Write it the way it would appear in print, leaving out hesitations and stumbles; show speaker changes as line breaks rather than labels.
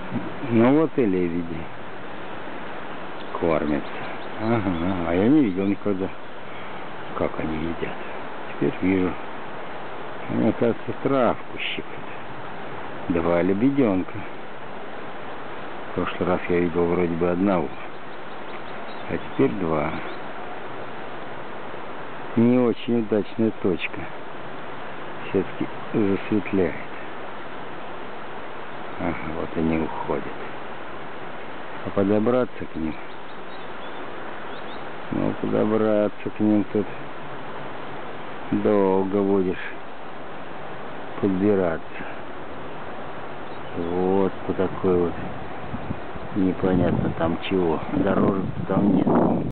Ну вот и лебеди кормятся. Ага, а я не видел никогда, как они едят. Теперь вижу. Мне кажется, травку щипают. 2 лебеденка. В прошлый раз я видел вроде бы 1, а теперь 2. Не очень удачная точка. Все-таки засветляет. Ага, вот они уходят. А подобраться к ним? Ну, подобраться к ним тут долго будешь подбираться. Вот по такой вот непонятно там чего. Дорожек там нет.